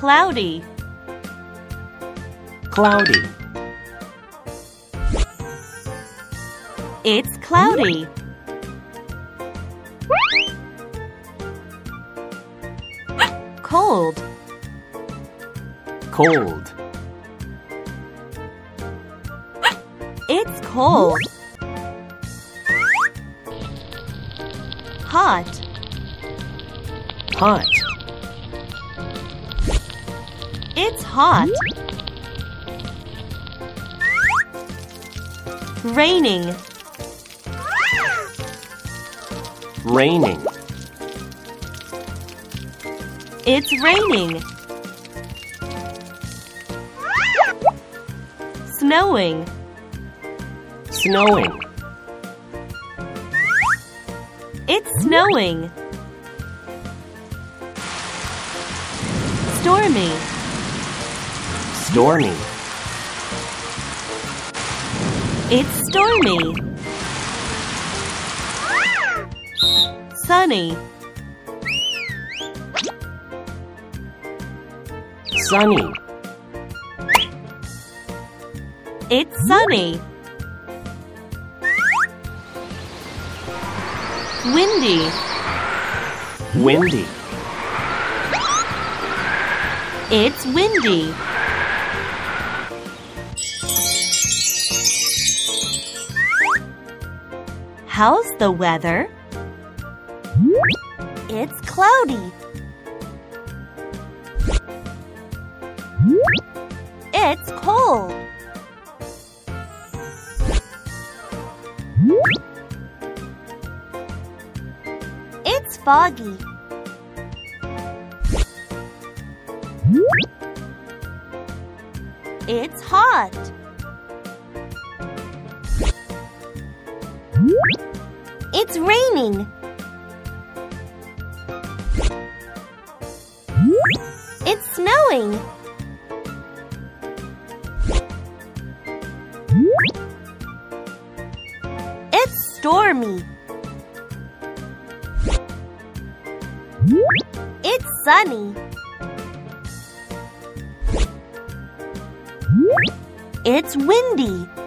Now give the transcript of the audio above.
cloudy. Cloudy. It's cloudy. Cold. Cold. It's cold. Hot. Hot. It's hot. Raining. Raining. It's raining. Snowing. Snowing. It's snowing. Stormy. Stormy. It's stormy. Sunny. Sunny. It's sunny. Windy. Windy. It's windy. How's the weather? It's cloudy. It's cold. It's foggy. It's hot. It's raining. It's snowing. It's stormy. It's sunny. It's windy.